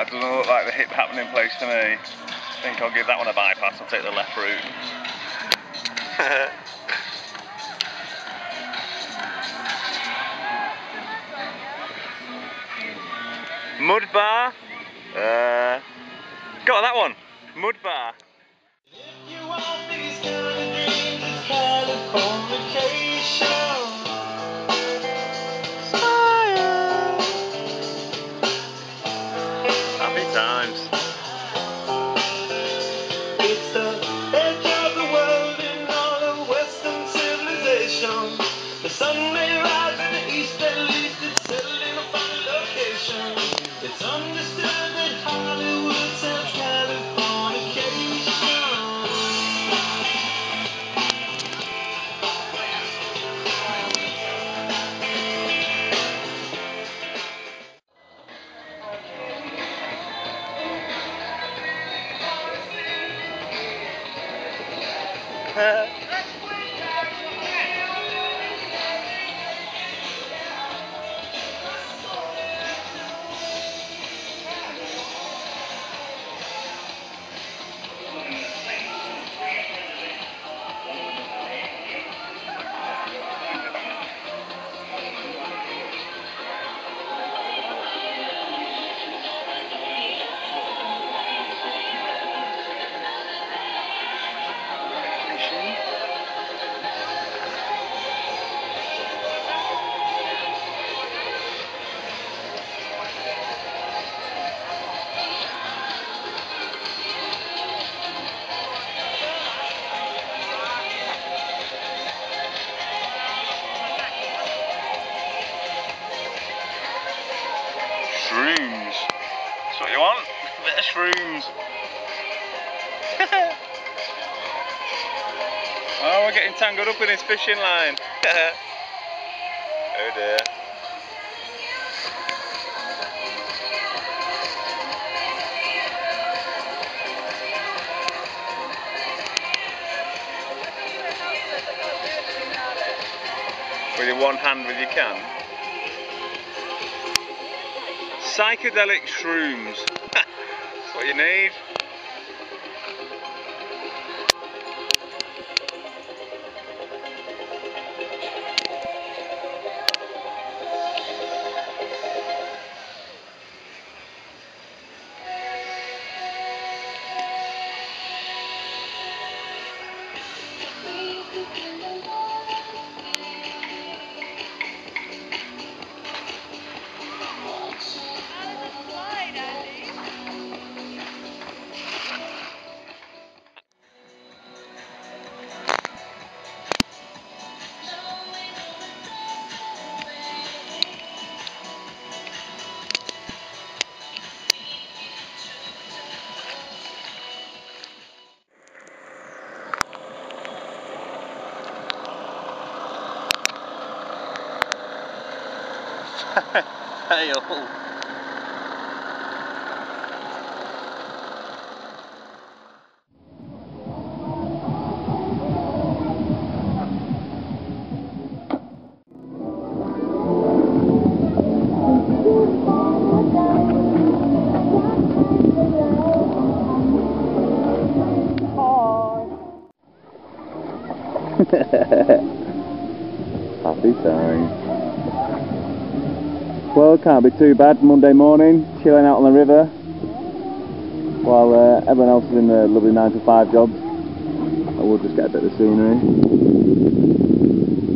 That doesn't look like the hip happening place to me. I think I'll give that one a bypass, I'll take the left route. Mud bar. Got that one. Mud bar. If you want these kind of dreams, it's Californication. Happy times. It's the edge of the world in all of Western civilization. The sun may rise in the east, at least it's settled in a final location. It's understood that Hollywood sells Californication. Shrooms. That's what you want? A bit of shrooms. Oh, we're getting tangled up in his fishing line. Oh dear. With your one hand with your can. Psychedelic shrooms. That's what you need. Hey, oh. Happy times. Well, it can't be too bad. Monday morning, chilling out on the river while everyone else is in their lovely 9 to 5 jobs. And we'll just get a bit of scenery.